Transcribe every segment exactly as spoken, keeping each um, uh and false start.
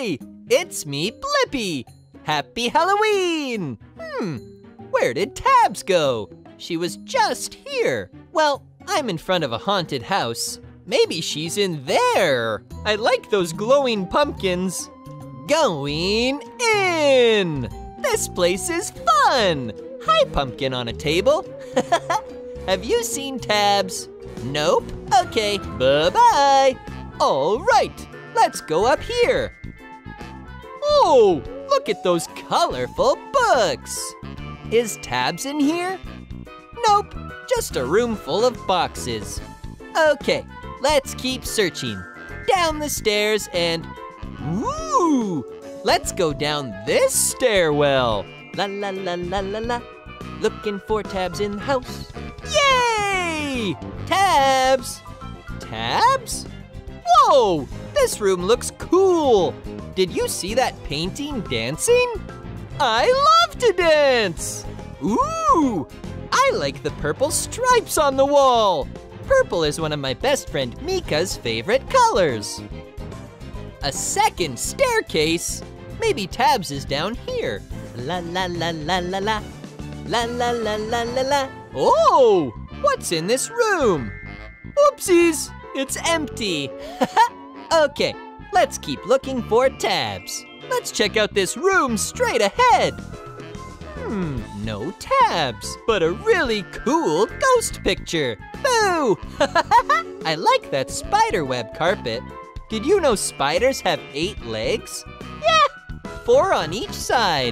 Hey, it's me, Blippi. Happy Halloween. Hmm, where did Tabs go? She was just here. Well, I'm in front of a haunted house. Maybe she's in there. I like those glowing pumpkins. Going in. This place is fun. Hi, pumpkin on a table. Have you seen Tabs? Nope. Okay, bye-bye. All right, let's go up here. Oh, look at those colorful books. Is Tabs in here? Nope, just a room full of boxes. Okay, let's keep searching. Down the stairs and, ooh, let's go down this stairwell. La la la la la la. Looking for Tabs in the house. Yay! Tabs! Tabs? Whoa, this room looks cool. Did you see that painting dancing? I love to dance. Ooh, I like the purple stripes on the wall. Purple is one of my best friend Mika's favorite colors. A second staircase. Maybe Tabs is down here. La la la la la la. La la la la la la. Oh, what's in this room? Oopsies, it's empty. Okay, let's keep looking for Tabs. Let's check out this room straight ahead. Hmm, no Tabs, but a really cool ghost picture. Boo! I like that spider web carpet. Did you know spiders have eight legs? Yeah, four on each side.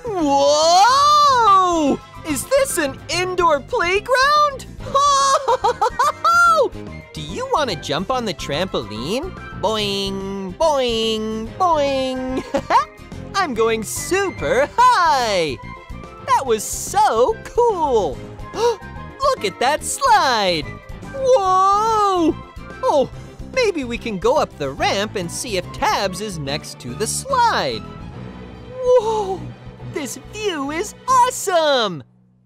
Whoa! Is this an indoor playground? Do you want to jump on the trampoline? Boing, boing, boing. I'm going super high. That was so cool. Look at that slide. Whoa! Oh, maybe we can go up the ramp and see if Tabs is next to the slide. Whoa, this view is awesome.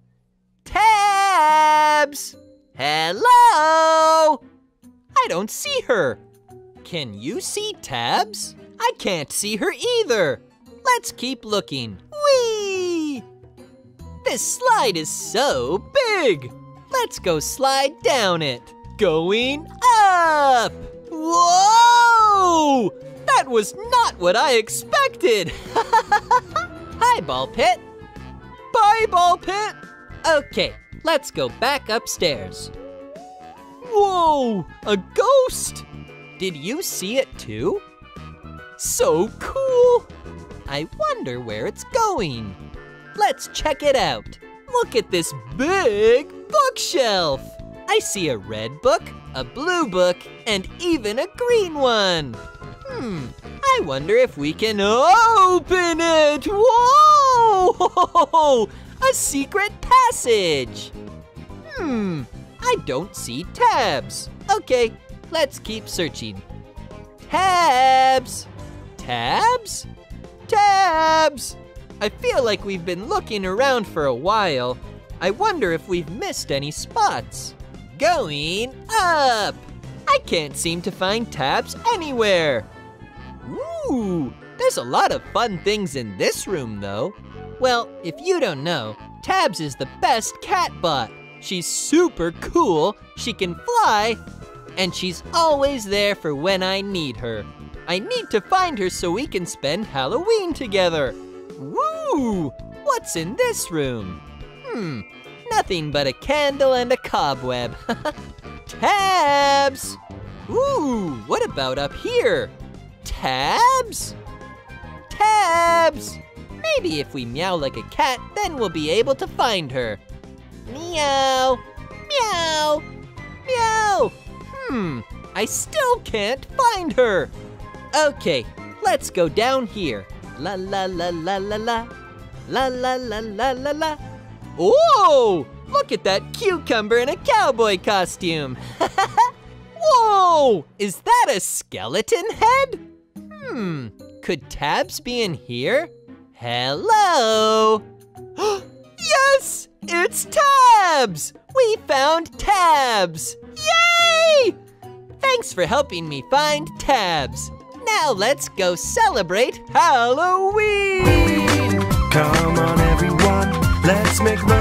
Tabs! Hello? I don't see her. Can you see Tabs? I can't see her either. Let's keep looking. Whee! This slide is so big. Let's go slide down it. Going up. Whoa! That was not what I expected. Hi, Ball Pit. Bye, Ball Pit. Okay, let's go back upstairs. Whoa, a ghost. Did you see it too? So cool. I wonder where it's going. Let's check it out. Look at this big bookshelf. I see a red book, a blue book, and even a green one. Hmm, I wonder if we can open it. Whoa! A secret passage. Hmm, I don't see Tabs. Okay, let's keep searching. Tabs! Tabs? Tabs! I feel like we've been looking around for a while. I wonder if we've missed any spots. Going up! I can't seem to find Tabs anywhere. Ooh, there's a lot of fun things in this room though. Well, if you don't know, Tabs is the best catbot. She's super cool, she can fly, and she's always there for when I need her. I need to find her so we can spend Halloween together. Woo! What's in this room? Hmm, nothing but a candle and a cobweb. Tabs! Ooh, what about up here? Tabs? Tabs! Maybe if we meow like a cat, then we'll be able to find her. Meow, meow, meow. Hmm, I still can't find her. Okay, let's go down here. La la la la la la. La la la la la la. Whoa, look at that cucumber in a cowboy costume. Whoa, is that a skeleton head? Hmm, could Tabs be in here? Hello? Yes, it's Tabs! We found Tabs! Yay! Thanks for helping me find Tabs. Now let's go celebrate Halloween! Come on everyone, let's make